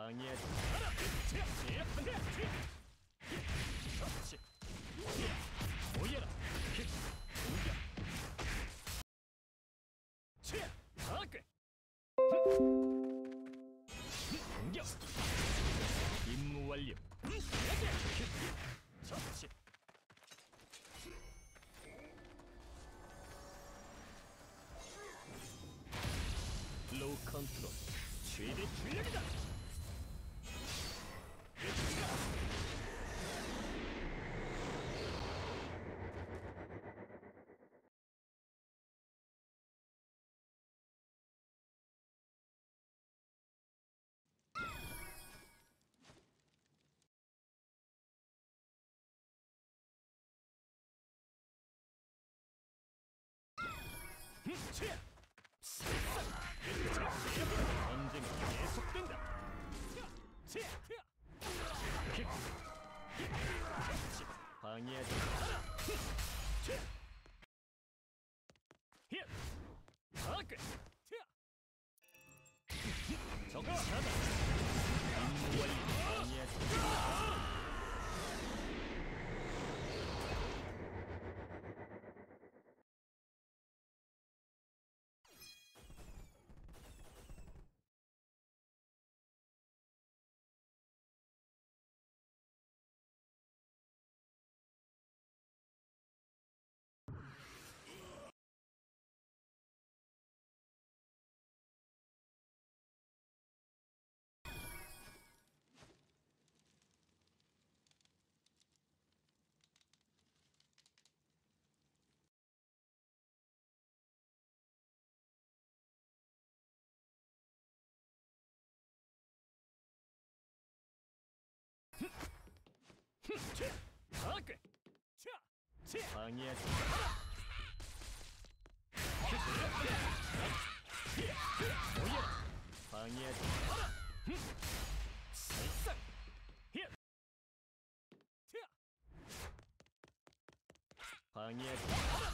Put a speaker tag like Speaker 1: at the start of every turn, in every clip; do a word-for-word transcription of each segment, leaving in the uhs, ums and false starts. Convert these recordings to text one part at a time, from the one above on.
Speaker 1: 방해하지 마라. 제압한다. 그렇지. 모여라. 공격. 치. 파괴. 공격. 임무 완료. 그렇지. 로우 컨트롤 최대 출력이다. 전쟁이 계속된다. 방해하지 마라. 적차다. 임무 완료. 방해하지 마라. 방해하지 마라. 모여라. 방해하지 마라. 살상. 방해하지 마라.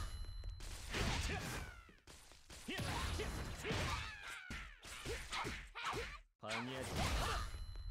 Speaker 1: 방해하지 마라.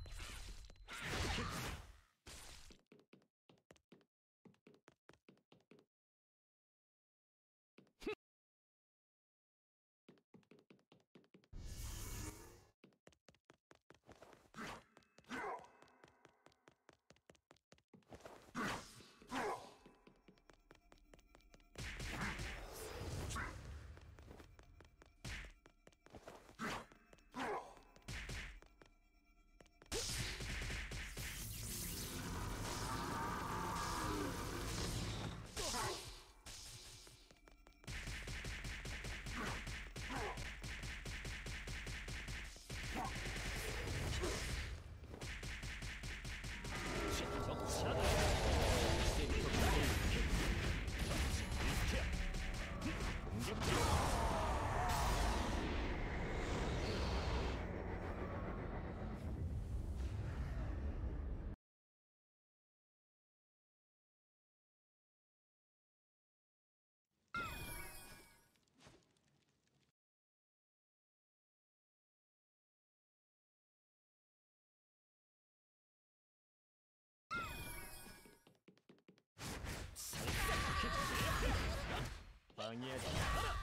Speaker 1: 방해하지 마라.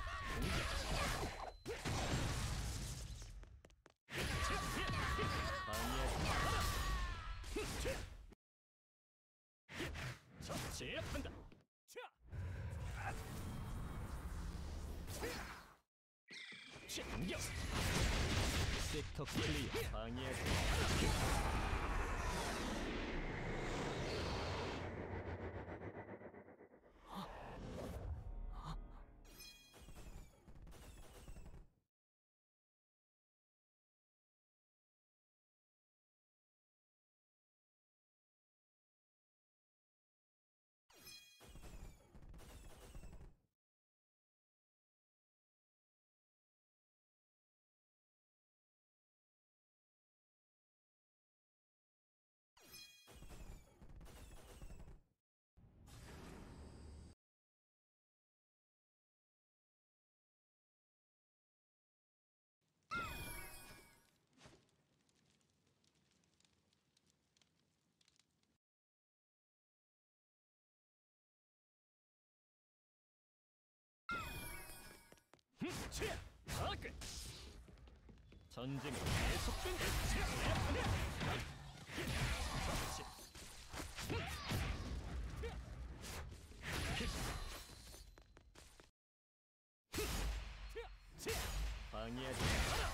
Speaker 1: 방해하지 마라. 제압한다. 공격. 섹터 클리어. 방해하지 마라. 전쟁은 계속된다. 방해하지 마라.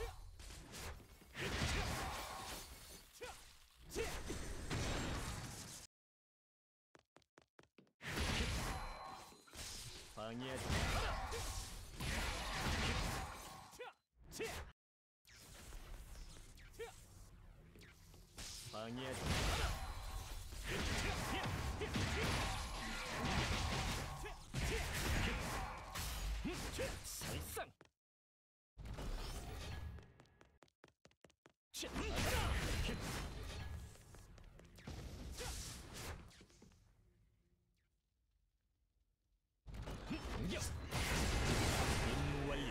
Speaker 1: 방해하지 마라. 방해하지 마라. 살상. 공격. 임무 완료.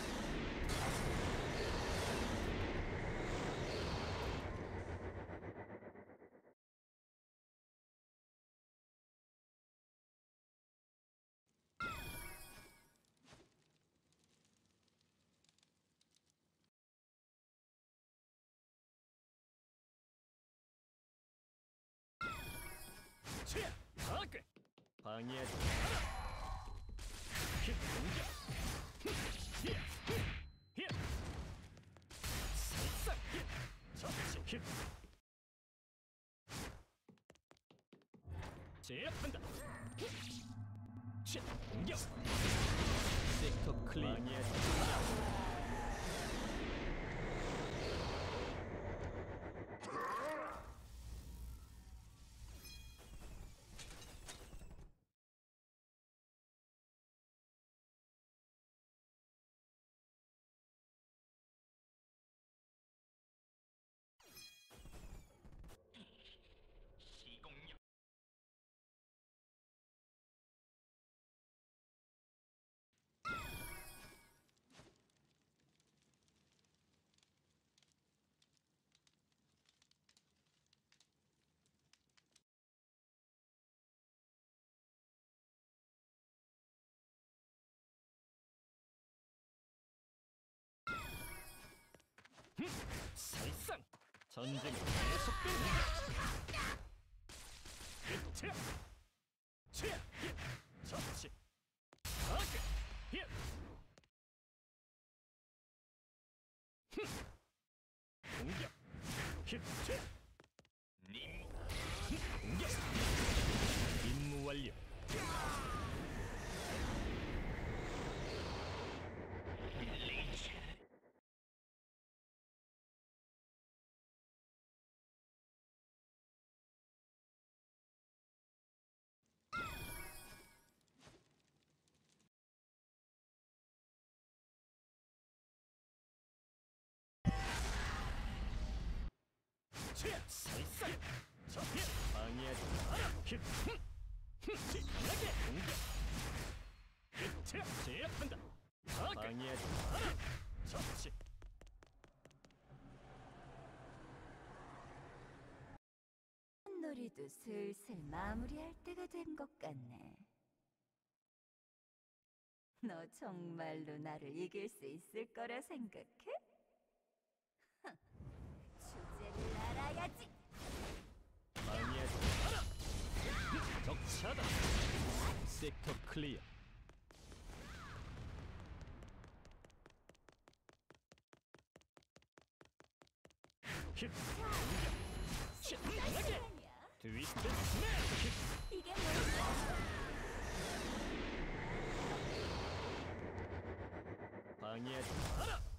Speaker 1: 방해하지 마라. 살상. 접시. 제압한다. 공격. 섹터 클리어. 방해하지 마라. 살상. 전쟁은 계속된다. 접시. 공격. 공격. 임무 완료. 살상. 방해하지 마라. 강하게 공격. 제압한다. 방해하지 마라. 접시.
Speaker 2: 놀이도 슬슬 마무리할 때가 된 것 같네. 너 정말로 나를 이길 수 있을 거라 생각해? 주제를 알아야지.
Speaker 1: 방해하지 마라. 적차다. 섹터 클리어. 강하게. 트위스트 스매시.
Speaker 2: 이게 뭐야?
Speaker 1: 방해하지 마라.